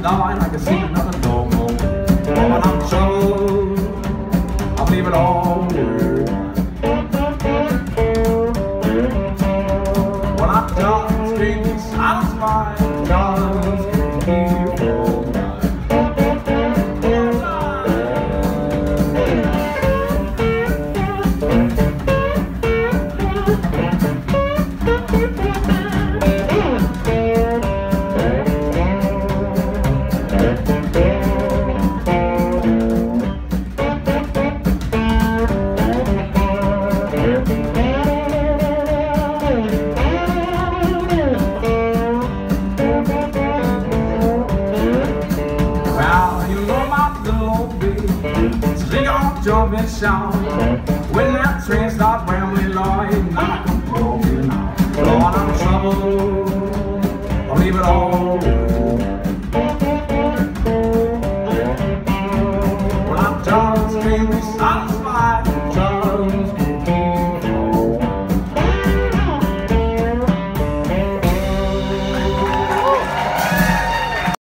light, I can see another no more. When I'm troubled, I believe it all. When I'm done, screaming, silence my guns can hear all night. Jump and shout when that train starts rambling, Lord, it's not gonna blow me now. Lord, I'm troubled.